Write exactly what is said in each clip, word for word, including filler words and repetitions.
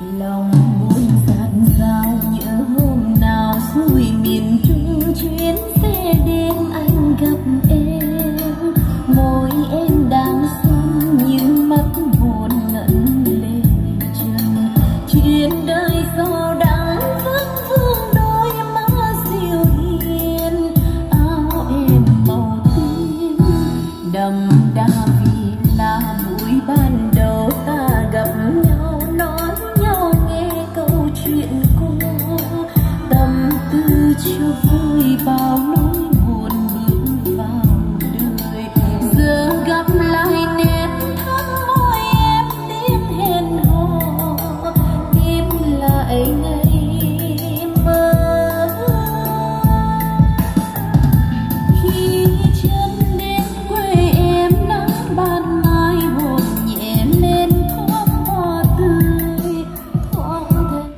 lòng buồn dạt dào nhớ hôm nào xuôi miền trung chuyến xe đêm anh gặp em, môi em đang xuân như mắt buồn ngẩn lệ trần. Chuyện đời gió đắng vẫn vương đôi má dịu hiền, áo em màu tím đậm đà vì là buổi ban đầu ta gặp nhau, nói nhau nghe câu chuyện cũ, tâm tư cho vui bao nỗi buồn bước vào đời. Giờ gặp lại nét thắm môi em tiếng hẹn hò, tìm lại ngày mơ. Khi chân đến quê em nắng ban mai hồn nhẹ lên thoáng hoa tươi thoáng thấy.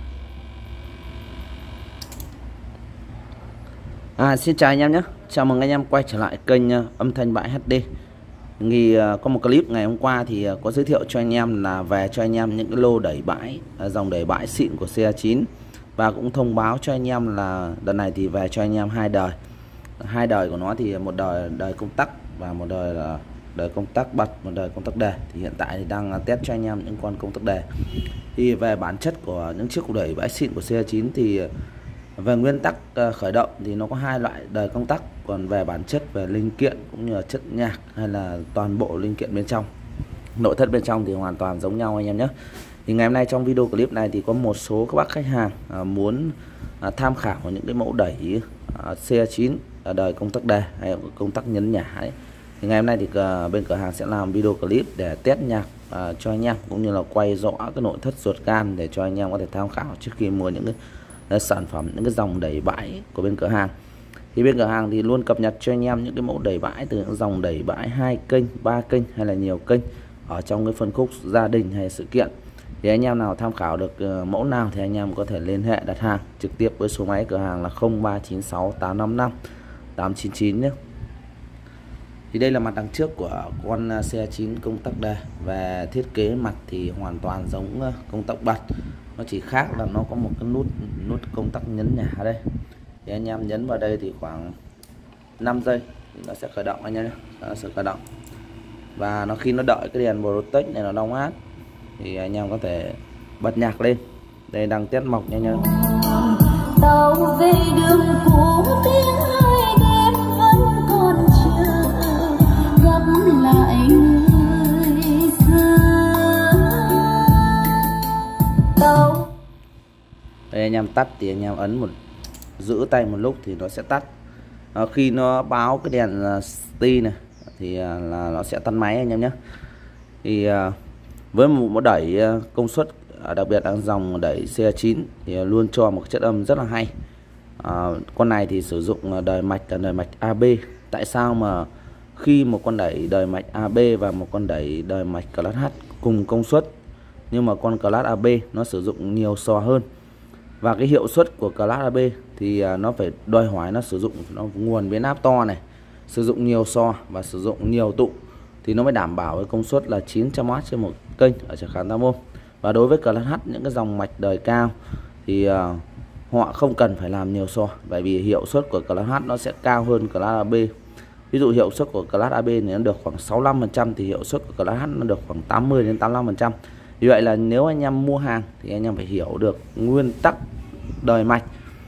À, xin chào anh em nhé, chào mừng anh em quay trở lại kênh uh, âm thanh bãi hát đê. Thì uh, có một clip ngày hôm qua thì uh, có giới thiệu cho anh em là về cho anh em những cái lô đẩy bãi, uh, dòng đẩy bãi xịn của xê a chín, và cũng thông báo cho anh em là đợt này thì về cho anh em hai đời. Hai đời của nó thì một đời đời công tắc và một đời là đời công tắc bật, một đời công tắc đề. Thì hiện tại thì đang test cho anh em những con công tắc đề. Thì về bản chất của những chiếc đẩy bãi xịn của xê a chín thì về nguyên tắc uh, khởi động thì nó có hai loại đời công tắc, còn về bản chất về linh kiện cũng như là chất nhạc hay là toàn bộ linh kiện bên trong, nội thất bên trong thì hoàn toàn giống nhau anh em nhé. Thì ngày hôm nay trong video clip này thì có một số các bác khách hàng uh, muốn uh, tham khảo những cái mẫu đẩy uh, xê a chín ở đời công tắc đề hay công tắc nhấn nhả ấy. Thì ngày hôm nay thì uh, bên cửa hàng sẽ làm video clip để test nhạc uh, cho anh em, cũng như là quay rõ cái nội thất ruột gan để cho anh em có thể tham khảo trước khi mua những cái sản phẩm, những cái dòng đẩy bãi của bên cửa hàng. Thì bên cửa hàng thì luôn cập nhật cho anh em những cái mẫu đẩy bãi từ những dòng đẩy bãi hai kênh, ba kênh hay là nhiều kênh ở trong cái phân khúc gia đình hay sự kiện. Thì anh em nào tham khảo được uh, mẫu nào thì anh em có thể liên hệ đặt hàng trực tiếp với số máy cửa hàng là không ba chín sáu tám năm năm tám chín chín nhé. Thì đây là mặt đằng trước của con xê a chín công tắc đề. Về thiết kế mặt thì hoàn toàn giống uh, công tắc bật, nó chỉ khác là nó có một cái nút nút công tắc nhấn nhả ở đây. Thì anh em nhấn vào đây thì khoảng năm giây thì nó sẽ khởi động anh em nhé, nó sẽ khởi động. Và nó khi nó đợi cái đèn Protect này nó đóng át thì anh em có thể bật nhạc lên. Đây đang test mộc nha anh em. Tàu về đường cũ tiếng hai đêm vẫn còn chờ gặp lại người xưa. Tàu Đây anh em tắt thì anh em ấn một giữ tay một lúc thì nó sẽ tắt. À, khi nó báo cái đèn uh, stop này thì uh, là nó sẽ tắt máy anh em nhé. Thì uh, với một, một đẩy uh, công suất uh, đặc biệt là dòng đẩy xê a chín thì uh, luôn cho một chất âm rất là hay. Uh, con này thì sử dụng uh, đời mạch là đời mạch a bê. Tại sao mà khi một con đẩy đời mạch a bê và một con đẩy đời mạch class H cùng công suất, nhưng mà con class a bê nó sử dụng nhiều sò hơn, và cái hiệu suất của class a bê thì nó phải đòi hỏi nó sử dụng nó nguồn biến áp to này, sử dụng nhiều sò và sử dụng nhiều tụ thì nó mới đảm bảo cái công suất là chín trăm oát trên một kênh ở trở kháng tám ôm. Và đối với class H, những cái dòng mạch đời cao thì uh, họ không cần phải làm nhiều sò, bởi vì hiệu suất của class H nó sẽ cao hơn class a bê. Ví dụ hiệu suất của class a bê này nó được khoảng sáu mươi lăm phần trăm thì hiệu suất của class H nó được khoảng tám mươi đến tám mươi lăm phần trăm. Vì vậy là nếu anh em mua hàng thì anh em phải hiểu được nguyên tắc đời mạch.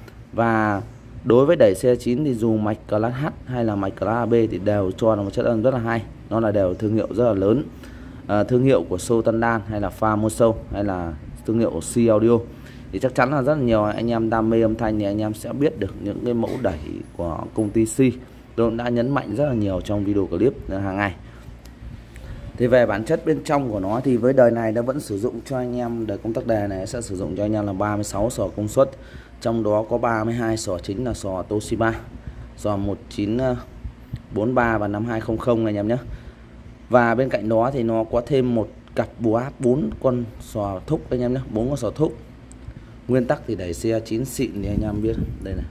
Và đối với đẩy xê a chín thì dù mạch class H hay là mạch class a bê thì đều cho là một chất âm rất là hay. Nó là đều thương hiệu rất là lớn, à, thương hiệu của Sotandan hay là Famoso hay là thương hiệu của C Audio. Thì chắc chắn là rất là nhiều anh em đam mê âm thanh thì anh em sẽ biết được những cái mẫu đẩy của công ty C. Tôi cũng đã nhấn mạnh rất là nhiều trong video clip hàng ngày. Thì về bản chất bên trong của nó thì với đời này nó vẫn sử dụng cho anh em, đời công tắc đề này sẽ sử dụng cho anh em là ba mươi sáu sò công suất, trong đó có ba mươi hai sò chính là sò Toshiba, sò một chín bốn ba và năm hai không không anh em nhé. Và bên cạnh đó thì nó có thêm một cặp bù áp bốn con sò thúc anh em nhé, bốn con sò thúc. Nguyên tắc thì đẩy xê a chín xịn thì anh em biết đây này,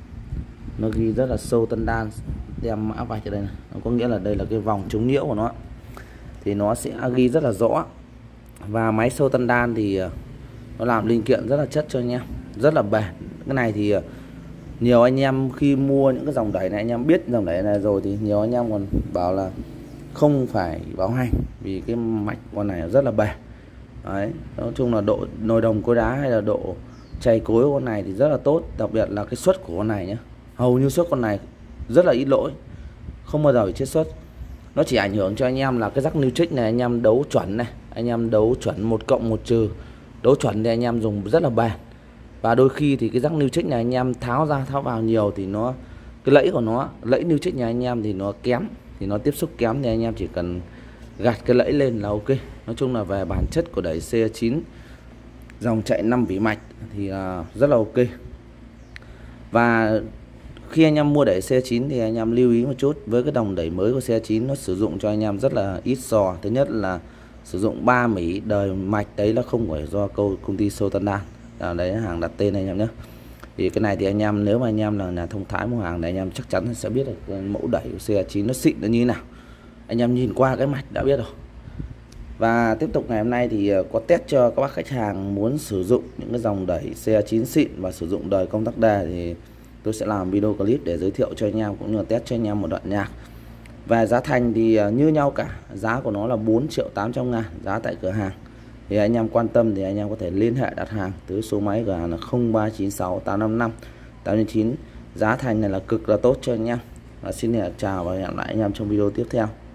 nó ghi rất là sâu tân đan, đem mã vạch ở đây này, nó có nghĩa là đây là cái vòng chống nhiễu của nó, thì nó sẽ ghi rất là rõ. Và máy sâu tân đan thì nó làm linh kiện rất là chất cho anh em, rất là bền. Cái này thì nhiều anh em khi mua những cái dòng đẩy này, anh em biết dòng đẩy này rồi thì nhiều anh em còn bảo là không phải bảo hành vì cái mạch con này rất là bền. Đấy, nói chung là độ nồi đồng cối đá hay là độ chày cối của con này thì rất là tốt, đặc biệt là cái suất của con này nhé. Hầu như suất con này rất là ít lỗi, không bao giờ bị chết suất. Nó chỉ ảnh hưởng cho anh em là cái rắc new trick này anh em đấu chuẩn này, anh em đấu chuẩn một cộng một trừ, đấu chuẩn thì anh em dùng rất là bền. Và đôi khi thì cái rắc new trick này anh em tháo ra tháo vào nhiều thì nó cái lẫy của nó, lẫy new trick nhà anh em thì nó kém, thì nó tiếp xúc kém thì anh em chỉ cần gạt cái lẫy lên là ok. Nói chung là về bản chất của đẩy C chín dòng chạy năm vỉ mạch thì rất là ok. Và khi anh em mua đẩy C chín thì anh em lưu ý một chút, với cái đồng đẩy mới của C chín nó sử dụng cho anh em rất là ít sò. Thứ nhất là sử dụng ba mỉ đời mạch, đấy là không phải do công ty Sultan, đấy là hàng đặt tên anh em nhé. Thì cái này thì anh em nếu mà anh em là nhà thông thái mua hàng này, anh em chắc chắn sẽ biết được mẫu đẩy của C chín nó xịn nó như thế nào. Anh em nhìn qua cái mạch đã biết rồi. Và tiếp tục ngày hôm nay thì có test cho các bác khách hàng muốn sử dụng những cái dòng đẩy C chín xịn và sử dụng đời công tắc đề thì tôi sẽ làm video clip để giới thiệu cho anh em cũng như là test cho anh em một đoạn nhạc. Và giá thành thì như nhau cả, giá của nó là bốn triệu tám trăm ngàn, giá tại cửa hàng. Thì anh em quan tâm thì anh em có thể liên hệ đặt hàng tới số máy cửa hàng là không ba chín sáu tám năm năm tám chín. Giá thành này là cực là tốt cho anh em. Và xin chào và hẹn lại anh em trong video tiếp theo.